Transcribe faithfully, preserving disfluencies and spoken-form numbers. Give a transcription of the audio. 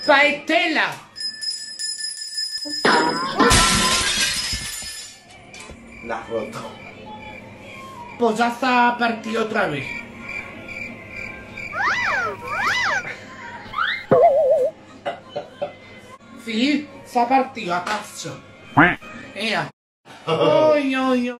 Paestela. La has roto. Pues ya está partido otra vez. Sí, se ha partido acaso. Ea. Ay, ay, ay.